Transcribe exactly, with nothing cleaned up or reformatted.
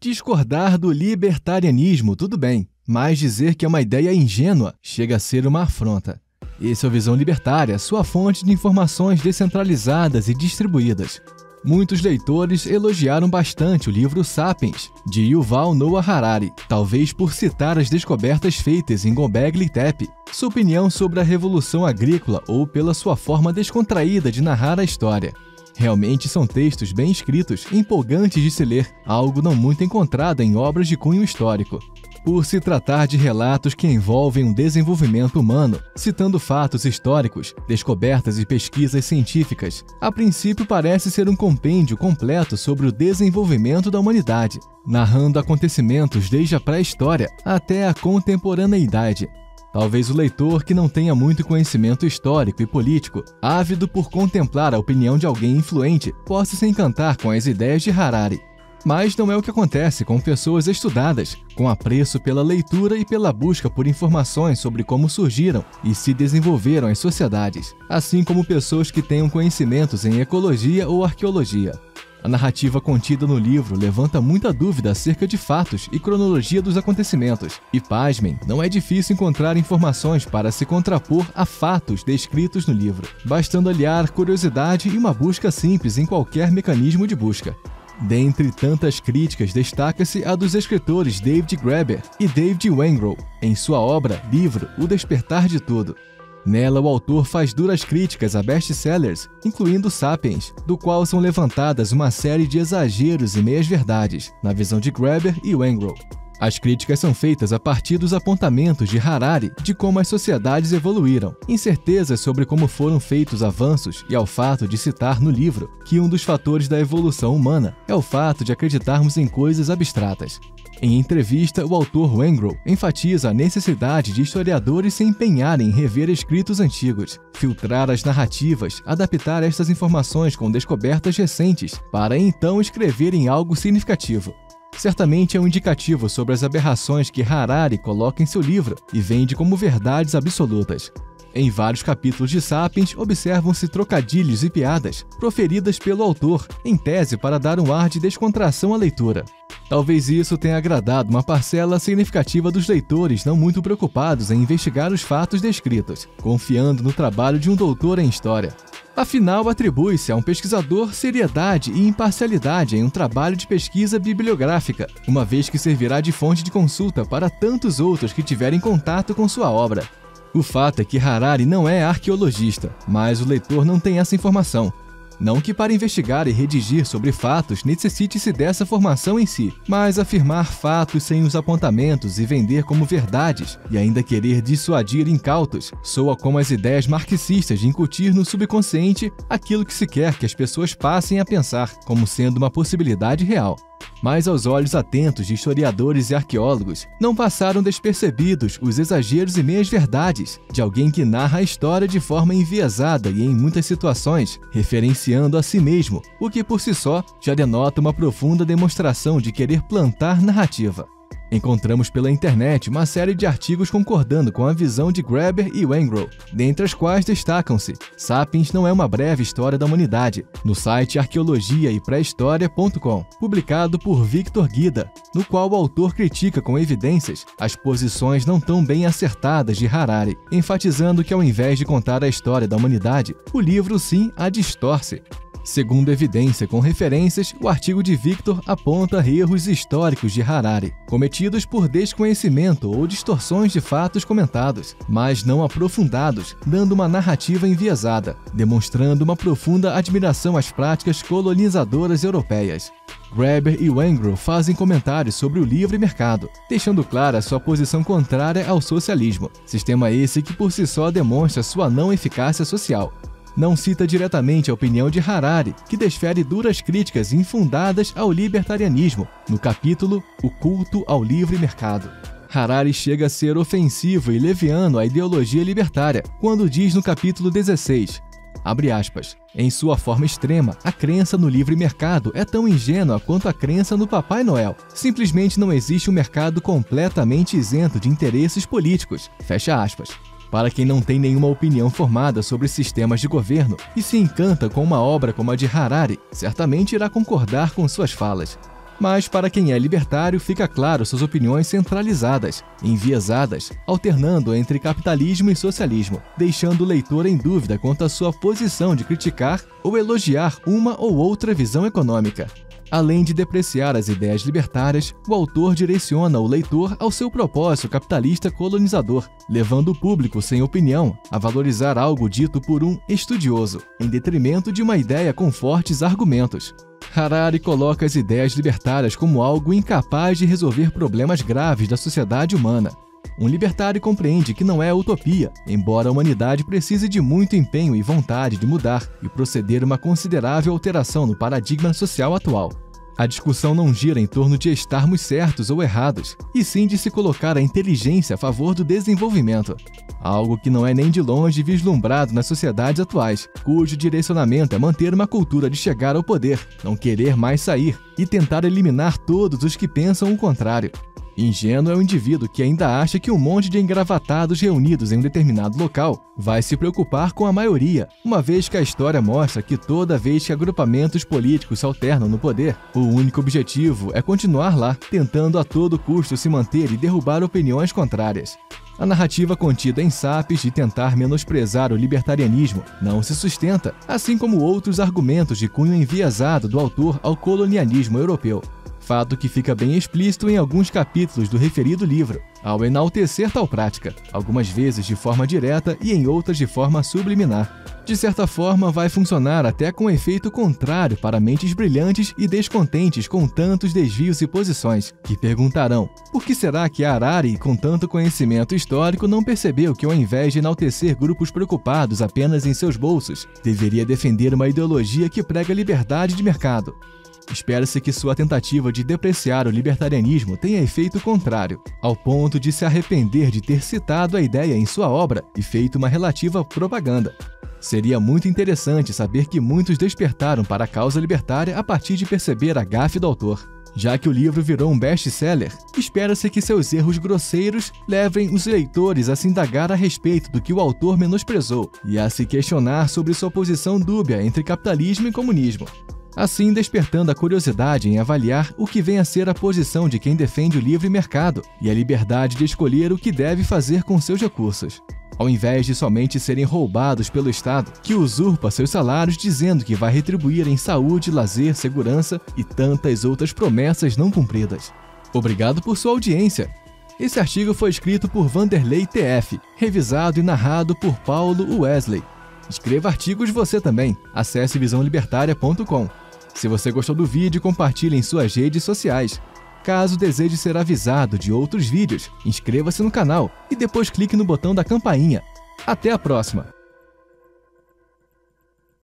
Discordar do libertarianismo, tudo bem, mas dizer que é uma ideia ingênua chega a ser uma afronta. Esse é o Visão Libertária, sua fonte de informações descentralizadas e distribuídas. Muitos leitores elogiaram bastante o livro Sapiens, de Yuval Noah Harari, talvez por citar as descobertas feitas em Göbekli Tepe, sua opinião sobre a Revolução Agrícola ou pela sua forma descontraída de narrar a história. Realmente são textos bem escritos, empolgantes de se ler, algo não muito encontrado em obras de cunho histórico. Por se tratar de relatos que envolvem um desenvolvimento humano, citando fatos históricos, descobertas e pesquisas científicas, a princípio parece ser um compêndio completo sobre o desenvolvimento da humanidade, narrando acontecimentos desde a pré-história até a contemporaneidade. Talvez o leitor que não tenha muito conhecimento histórico e político, ávido por contemplar a opinião de alguém influente, possa se encantar com as ideias de Harari. Mas não é o que acontece com pessoas estudadas, com apreço pela leitura e pela busca por informações sobre como surgiram e se desenvolveram as sociedades, assim como pessoas que tenham conhecimentos em ecologia ou arqueologia. A narrativa contida no livro levanta muita dúvida acerca de fatos e cronologia dos acontecimentos, e pasmem, não é difícil encontrar informações para se contrapor a fatos descritos no livro, bastando aliar curiosidade e uma busca simples em qualquer mecanismo de busca. Dentre tantas críticas, destaca-se a dos escritores David Graeber e David Wengrow, em sua obra Livro O Despertar de Tudo. Nela, o autor faz duras críticas a best-sellers, incluindo Sapiens, do qual são levantadas uma série de exageros e meias-verdades, na visão de Graeber e Wengrow. As críticas são feitas a partir dos apontamentos de Harari de como as sociedades evoluíram, incertezas sobre como foram feitos avanços e ao fato de citar no livro que um dos fatores da evolução humana é o fato de acreditarmos em coisas abstratas. Em entrevista, o autor Wengrow enfatiza a necessidade de historiadores se empenharem em rever escritos antigos, filtrar as narrativas, adaptar estas informações com descobertas recentes, para então escreverem algo significativo. Certamente é um indicativo sobre as aberrações que Harari coloca em seu livro e vende como verdades absolutas. Em vários capítulos de Sapiens, observam-se trocadilhos e piadas proferidas pelo autor, em tese para dar um ar de descontração à leitura. Talvez isso tenha agradado uma parcela significativa dos leitores não muito preocupados em investigar os fatos descritos, confiando no trabalho de um doutor em história. Afinal, atribui-se a um pesquisador seriedade e imparcialidade em um trabalho de pesquisa bibliográfica, uma vez que servirá de fonte de consulta para tantos outros que tiverem contato com sua obra. O fato é que Harari não é arqueologista, mas o leitor não tem essa informação. Não que para investigar e redigir sobre fatos necessite-se dessa formação em si, mas afirmar fatos sem os apontamentos e vender como verdades, e ainda querer dissuadir incautos, soa como as ideias marxistas de incutir no subconsciente aquilo que se quer que as pessoas passem a pensar como sendo uma possibilidade real. Mas aos olhos atentos de historiadores e arqueólogos, não passaram despercebidos os exageros e meias-verdades de alguém que narra a história de forma enviesada e, em muitas situações, referenciando a si mesmo, o que por si só já denota uma profunda demonstração de querer plantar narrativa. Encontramos pela internet uma série de artigos concordando com a visão de Graeber e Wengrow, dentre as quais destacam-se Sapiens não é uma breve história da humanidade, no site arqueologia e pré-história ponto com, publicado por Victor Guida, no qual o autor critica com evidências as posições não tão bem acertadas de Harari, enfatizando que ao invés de contar a história da humanidade, o livro sim a distorce. Segundo evidência com referências, o artigo de Victor aponta erros históricos de Harari, cometidos por desconhecimento ou distorções de fatos comentados, mas não aprofundados, dando uma narrativa enviesada, demonstrando uma profunda admiração às práticas colonizadoras europeias. Graeber e Wengrow fazem comentários sobre o livre mercado, deixando clara sua posição contrária ao socialismo, sistema esse que por si só demonstra sua não eficácia social. Não cita diretamente a opinião de Harari, que desfere duras críticas infundadas ao libertarianismo, no capítulo O Culto ao Livre Mercado. Harari chega a ser ofensivo e leviano à ideologia libertária, quando diz no capítulo dezesseis, abre aspas, em sua forma extrema, a crença no livre mercado é tão ingênua quanto a crença no Papai Noel. Simplesmente não existe um mercado completamente isento de interesses políticos, fecha aspas. Para quem não tem nenhuma opinião formada sobre sistemas de governo e se encanta com uma obra como a de Harari, certamente irá concordar com suas falas. Mas para quem é libertário, fica claro suas opiniões centralizadas, enviesadas, alternando entre capitalismo e socialismo, deixando o leitor em dúvida quanto à sua posição de criticar ou elogiar uma ou outra visão econômica. Além de depreciar as ideias libertárias, o autor direciona o leitor ao seu propósito capitalista colonizador, levando o público sem opinião a valorizar algo dito por um estudioso, em detrimento de uma ideia com fortes argumentos. Harari coloca as ideias libertárias como algo incapaz de resolver problemas graves da sociedade humana. Um libertário compreende que não é utopia, embora a humanidade precise de muito empenho e vontade de mudar e proceder a uma considerável alteração no paradigma social atual. A discussão não gira em torno de estarmos certos ou errados, e sim de se colocar a inteligência a favor do desenvolvimento. Algo que não é nem de longe vislumbrado nas sociedades atuais, cujo direcionamento é manter uma cultura de chegar ao poder, não querer mais sair e tentar eliminar todos os que pensam o contrário. Ingênuo é o indivíduo que ainda acha que um monte de engravatados reunidos em um determinado local vai se preocupar com a maioria, uma vez que a história mostra que toda vez que agrupamentos políticos se alternam no poder, o único objetivo é continuar lá, tentando a todo custo se manter e derrubar opiniões contrárias. A narrativa contida em Sapiens de tentar menosprezar o libertarianismo não se sustenta, assim como outros argumentos de cunho enviesado do autor ao colonialismo europeu. Fato que fica bem explícito em alguns capítulos do referido livro, ao enaltecer tal prática, algumas vezes de forma direta e em outras de forma subliminar. De certa forma, vai funcionar até com efeito contrário para mentes brilhantes e descontentes com tantos desvios e posições, que perguntarão: por que será que Harari, com tanto conhecimento histórico, não percebeu que, ao invés de enaltecer grupos preocupados apenas em seus bolsos, deveria defender uma ideologia que prega liberdade de mercado? Espera-se que sua tentativa de depreciar o libertarianismo tenha efeito contrário, ao ponto de se arrepender de ter citado a ideia em sua obra e feito uma relativa propaganda. Seria muito interessante saber que muitos despertaram para a causa libertária a partir de perceber a gafe do autor. Já que o livro virou um best-seller, espera-se que seus erros grosseiros levem os leitores a se indagar a respeito do que o autor menosprezou e a se questionar sobre sua posição dúbia entre capitalismo e comunismo, assim despertando a curiosidade em avaliar o que vem a ser a posição de quem defende o livre mercado e a liberdade de escolher o que deve fazer com seus recursos, ao invés de somente serem roubados pelo Estado, que usurpa seus salários dizendo que vai retribuir em saúde, lazer, segurança e tantas outras promessas não cumpridas. Obrigado por sua audiência. Esse artigo foi escrito por Vanderlei T F, revisado e narrado por Paulo Wesley. Escreva artigos você também. Acesse visão libertária ponto com. Se você gostou do vídeo, compartilhe em suas redes sociais. Caso deseje ser avisado de outros vídeos, inscreva-se no canal e depois clique no botão da campainha. Até a próxima!